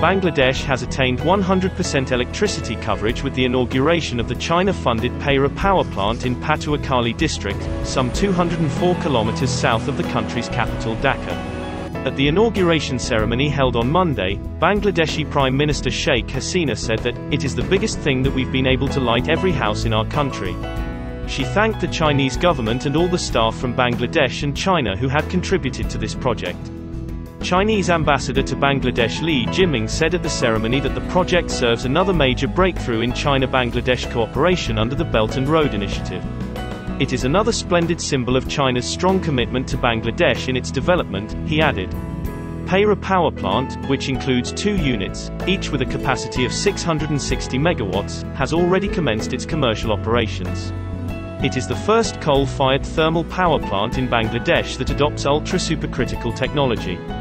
Bangladesh has attained 100% electricity coverage with the inauguration of the China-funded Payra Power Plant in Patuakhali district, some 204 kilometers south of the country's capital Dhaka. At the inauguration ceremony held on Monday, Bangladeshi Prime Minister Sheikh Hasina said that, "It is the biggest thing that we've been able to light every house in our country." She thanked the Chinese government and all the staff from Bangladesh and China who had contributed to this project. Chinese ambassador to Bangladesh Li Jiming said at the ceremony that the project serves another major breakthrough in China-Bangladesh cooperation under the Belt and Road Initiative. It is another splendid symbol of China's strong commitment to Bangladesh in its development, he added. Payra Power Plant, which includes 2 units, each with a capacity of 660 megawatts, has already commenced its commercial operations. It is the first coal-fired thermal power plant in Bangladesh that adopts ultra-supercritical technology.